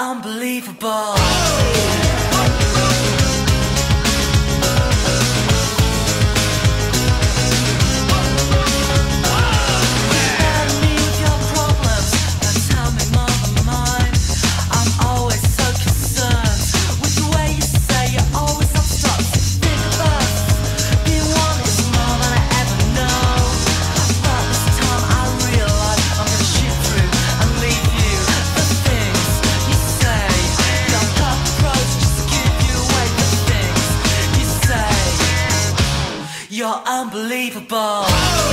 unbelievable. You're unbelievable.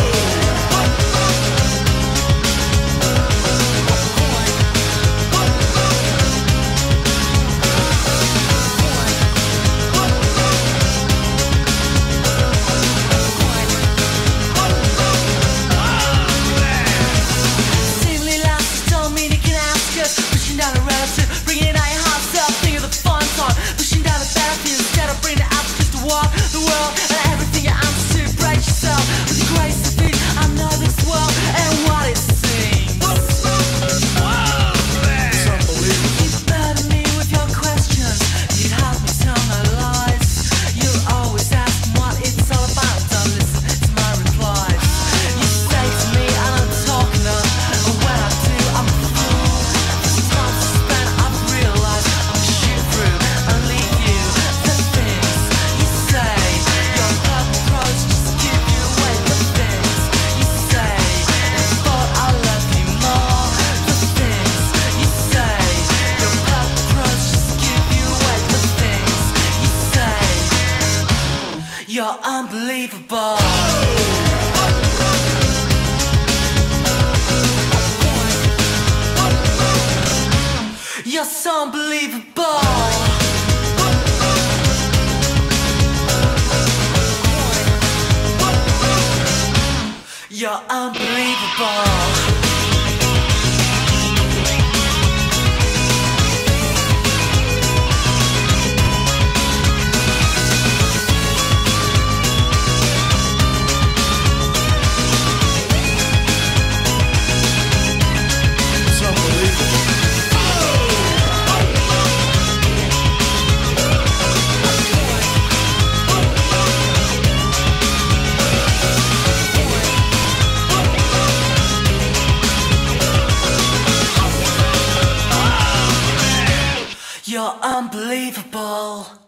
Seemingly last, don't mean you can ask us. Pushing down a relative, bringing out your heart self, thinking of the fun time. Pushing down the battlefield instead of bringing it out just to walk the world and everything you am to break yourself with the grace of it. I know this world and what it seems. You burden me with your questions, you'd help me tell my lies. You're always asking what it's all about, don't listen to my replies. You say to me and I'm talking up, and when I do I'm a fool. The time to spend I've realized I'm shoot through and leave you. The things you say, your love approach just give you away. The things you say, and thought I love you more. The things you say, your love approach just give you away. The things you say, you're unbelievable. You're so unbelievable. You're unbelievable. You're unbelievable.